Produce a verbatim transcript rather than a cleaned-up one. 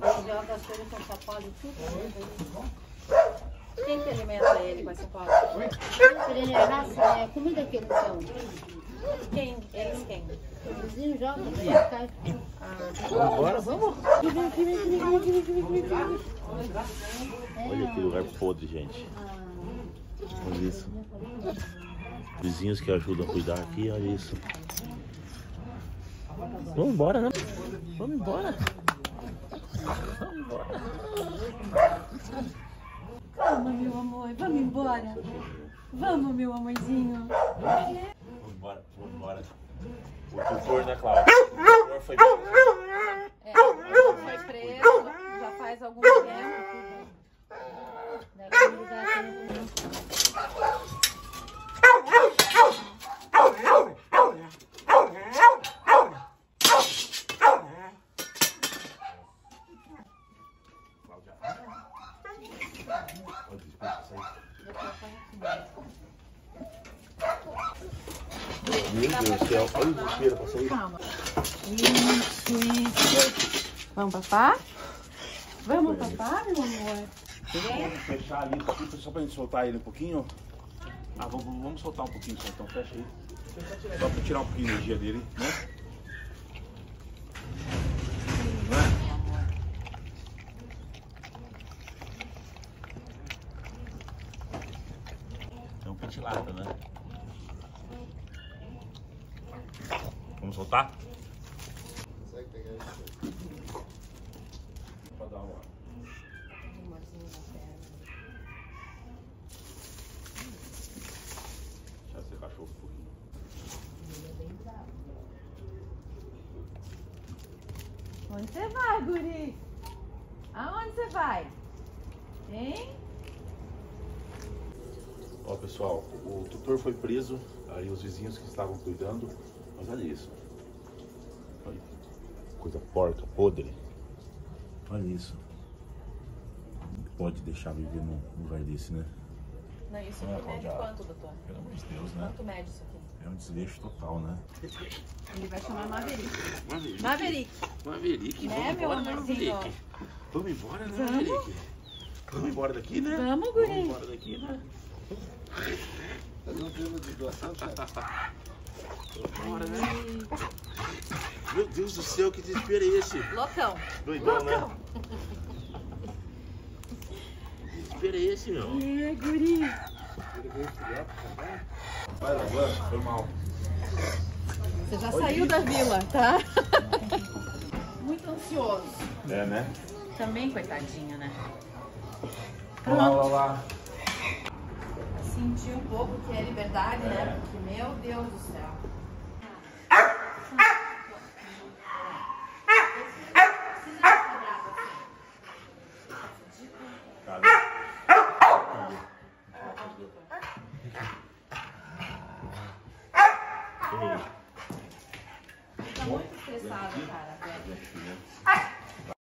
Ele joga as coisas com sapato e tudo. Quem que alimenta ele com esse sapato? Ele é raça, é comida que eles são. Quem? Eles quem? O vizinho joga aqui na casa. Vamos embora, vamos. Olha que lugar podre, gente. Olha isso. Vizinhos que ajudam a cuidar aqui, olha isso. Vamos embora, né? Vamos embora. Vamos embora. Vamos, meu amor, vamos embora. Vamos, meu amorzinho. Vamos embora, vamos embora. O tutor, né, Cláudia? O tutor foi preso. É, foi preso, já faz algum tempo. Deve mudar aqui. Meu Deus do céu, olha o desespero pra sair. Calma. Isso, isso. Vamos, papá? Vamos, papá, meu amor? Vamos fechar ali só pra gente soltar ele um pouquinho. Ah, vamos, vamos soltar um pouquinho só, então fecha aí. Só pra tirar um pouquinho de energia dele, né? Não é? É um pitilata, né? Vamos soltar? Consegue pegar isso? Pra dar uma. Deixa esse cachorro um pouquinho. Onde você vai, guri? Aonde você vai? Hein? Ó, pessoal, o tutor foi preso, aí os vizinhos que estavam cuidando, mas olha isso. Olha, coisa porca, podre. Olha isso. Não pode deixar viver num lugar desse, né? Não, isso Não é, aqui mede Cláudia? quanto, doutor? Pelo amor de Deus, né? Quanto mede isso aqui? É um desleixo total, né? Ele vai chamar Maverick. Maverick. Maverick. Maverick, Né, vamos meu embora, né, amorzinho? Maverick? Vamos embora, né, Vamos. Maverick? Vamos embora daqui, né? Vamos, guri. Vamos embora daqui, né? Fazer um filme de doação, chefe? Bora, né? Meu Deus do céu, que desespero é esse? Loucão. Doidão, Loucão. né? Que desespero é esse, meu? É, guri. Ele veio filhote também? Vai, Lavan, foi mal. Você já saiu da vila, tá? Muito ansioso. É, né? Também, coitadinha, né? Olha lá, olha lá. Sentir um pouco que é liberdade, né? Porque, meu Deus do céu. Tá muito estressado, cara.